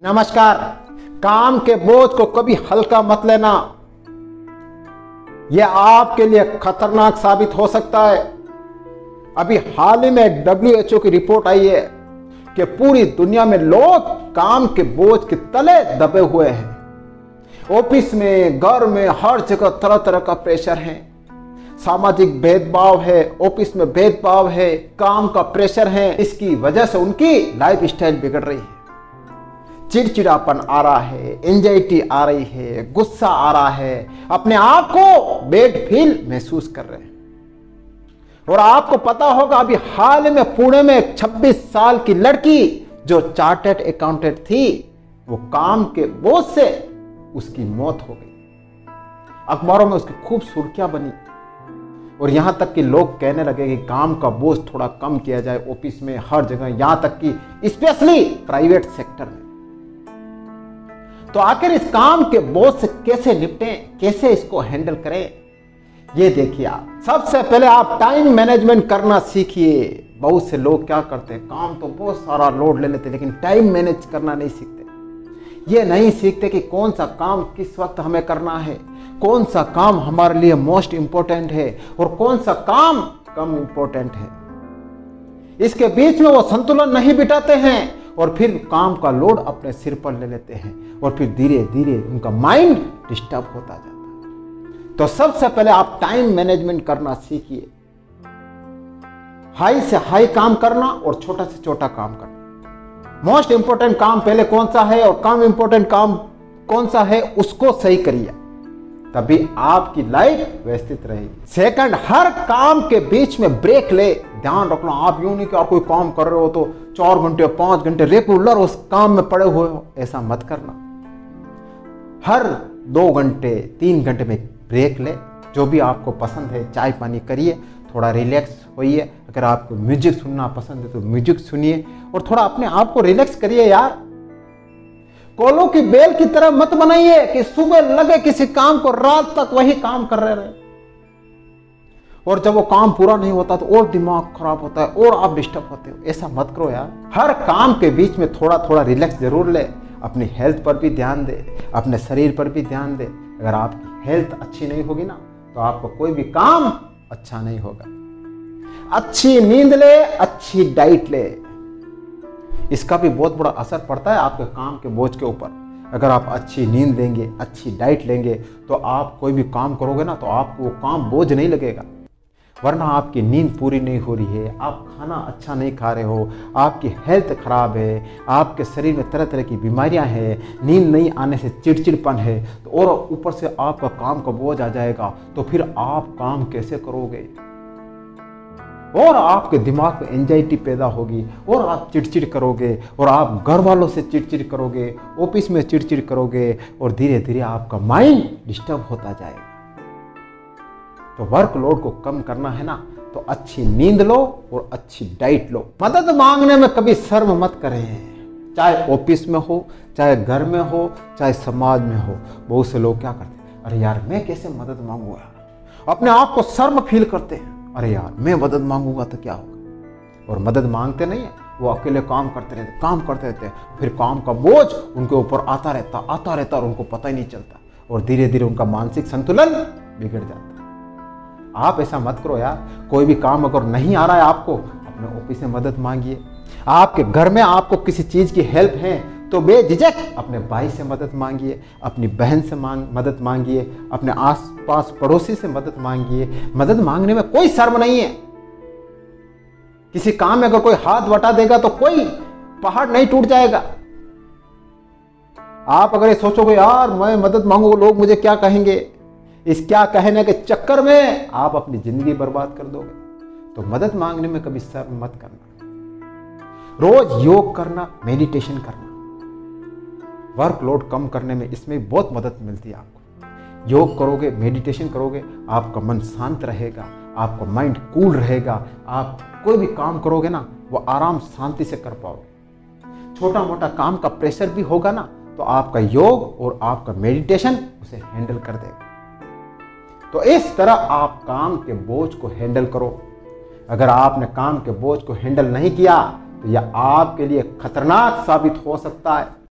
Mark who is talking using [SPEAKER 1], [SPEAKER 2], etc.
[SPEAKER 1] नमस्कार। काम के बोझ को कभी हल्का मत लेना, यह आपके लिए खतरनाक साबित हो सकता है। अभी हाल ही में WHO की रिपोर्ट आई है कि पूरी दुनिया में लोग काम के बोझ के तले दबे हुए हैं। ऑफिस में, घर में, हर जगह तरह तरह का प्रेशर है। सामाजिक भेदभाव है, ऑफिस में भेदभाव है, काम का प्रेशर है। इसकी वजह से उनकी लाइफ स्टाइल बिगड़ रही है। चिड़चिड़ापन आ रहा है, एंजाइटी आ रही है, गुस्सा आ रहा है, अपने आप को बेड फील महसूस कर रहे हैं। और आपको पता होगा अभी हाल में पुणे में एक 26 साल की लड़की जो चार्टर्ड अकाउंटेंट थी, वो काम के बोझ से उसकी मौत हो गई। अखबारों में उसकी खूब सुर्खियां बनी और यहां तक कि लोग कहने लगे कि काम का बोझ थोड़ा कम किया जाए ऑफिस में, हर जगह, यहां तक कि स्पेशली प्राइवेट सेक्टर में। तो आखिर इस काम के बोझ से कैसे निपटें, कैसे इसको हैंडल करें, ये देखिए। आप सबसे पहले आप टाइम मैनेजमेंट करना सीखिए। बहुत से लोग क्या करते हैं, काम तो बहुत सारा लोड ले लेते हैं लेकिन टाइम मैनेज करना नहीं सीखते। ये नहीं सीखते कि कौन सा काम किस वक्त हमें करना है, कौन सा काम हमारे लिए मोस्ट इंपॉर्टेंट है और कौन सा काम कम इंपॉर्टेंट है। इसके बीच में वो संतुलन नहीं बिठाते हैं और फिर काम का लोड अपने सिर पर ले लेते हैं और फिर धीरे धीरे उनका माइंड डिस्टर्ब होता जाता है। तो सबसे पहले आप टाइम मैनेजमेंट करना सीखिए। हाई से हाई काम करना और छोटा से छोटा काम करना। मोस्ट इंपॉर्टेंट काम पहले कौन सा है और कम इंपॉर्टेंट काम कौन सा है, उसको सही करिए, तभी आपकी लाइफ व्यवस्थित रहेगी। सेकंड, हर काम के बीच में ब्रेक ले। ध्यान रखना, आप यूं नहीं कि आप कोई काम कर रहे हो तो 4 घंटे 5 घंटे रेगुलर उस काम में पड़े हुए हो, ऐसा मत करना। हर 2 घंटे 3 घंटे में ब्रेक ले। जो भी आपको पसंद है, चाय पानी करिए, थोड़ा रिलैक्स होइए। अगर आपको म्यूजिक सुनना पसंद है तो म्यूजिक सुनिए और थोड़ा अपने आप को रिलैक्स करिए। यार, कोलों की बेल की तरह मत बनाइए कि सुबह लगे किसी काम को, रात तक वही काम कर रहे और जब वो काम पूरा नहीं होता तो और दिमाग खराब होता है और आप डिस्टर्ब होते हो। ऐसा मत करो यार। हर काम के बीच में थोड़ा थोड़ा रिलैक्स जरूर ले। अपनी हेल्थ पर भी ध्यान दे, अपने शरीर पर भी ध्यान दे। अगर आपकी हेल्थ अच्छी नहीं होगी ना तो आपका कोई भी काम अच्छा नहीं होगा। अच्छी नींद ले, अच्छी डाइट ले, इसका भी बहुत बड़ा असर पड़ता है आपके काम के बोझ के ऊपर। अगर आप अच्छी नींद लेंगे, अच्छी डाइट लेंगे तो आप कोई भी काम करोगे ना तो आपको वो काम बोझ नहीं लगेगा। वरना आपकी नींद पूरी नहीं हो रही है, आप खाना अच्छा नहीं खा रहे हो, आपकी हेल्थ खराब है, आपके शरीर में तरह तरह की बीमारियां हैं, नींद नहीं आने से चिड़चिड़पन है, तो और ऊपर से आपका काम का बोझ आ जाएगा, तो फिर आप काम कैसे करोगे और आपके दिमाग में एंजाइटी पैदा होगी और आप चिड़चिड़ करोगे और आप घर वालों से चिड़चिड़ करोगे, ऑफिस में चिड़चिड़ करोगे और धीरे धीरे आपका माइंड डिस्टर्ब होता जाएगा। तो वर्कलोड को कम करना है ना तो अच्छी नींद लो और अच्छी डाइट लो। मदद मांगने में कभी शर्म मत करें, चाहे ऑफिस में हो, चाहे घर में हो, चाहे समाज में हो। बहुत से लोग क्या करते हैं, अरे यार मैं कैसे मदद मांगूंगा, अपने आप को शर्म फील करते हैं। अरे यार मैं मदद मांगूंगा तो क्या होगा, और मदद मांगते नहीं है, वो अकेले काम करते रहते, फिर काम का बोझ उनके ऊपर आता रहता और उनको पता ही नहीं चलता और धीरे धीरे उनका मानसिक संतुलन बिगड़ जाता है। आप ऐसा मत करो यार। कोई भी काम अगर नहीं आ रहा है आपको, अपने ऑफिस में मदद मांगिए। आपके घर में आपको किसी चीज की हेल्प है तो बेझिझक अपने भाई से मदद मांगिए, अपनी बहन से मदद मांगिए, अपने आसपास पड़ोसी से मदद मांगिए। मदद मांगने में कोई शर्म नहीं है। किसी काम में अगर कोई हाथ बटा देगा तो कोई पहाड़ नहीं टूट जाएगा। आप अगर ये सोचोगे यार मैं मदद मांगूंगा लोग मुझे क्या कहेंगे, इस क्या कहने के चक्कर में आप अपनी जिंदगी बर्बाद कर दोगे। तो मदद मांगने में कभी शर्म मत करना। रोज योग करना, मेडिटेशन करना, वर्कलोड कम करने में इसमें बहुत मदद मिलती है आपको। योग करोगे, मेडिटेशन करोगे, आपका मन शांत रहेगा, आपका माइंड कूल रहेगा। आप कोई भी काम करोगे ना वो आराम शांति से कर पाओगे। छोटा मोटा काम का प्रेशर भी होगा ना तो आपका योग और आपका मेडिटेशन उसे हैंडल कर देगा। तो इस तरह आप काम के बोझ को हैंडल करो। अगर आपने काम के बोझ को हैंडल नहीं किया तो यह आपके लिए खतरनाक साबित हो सकता है।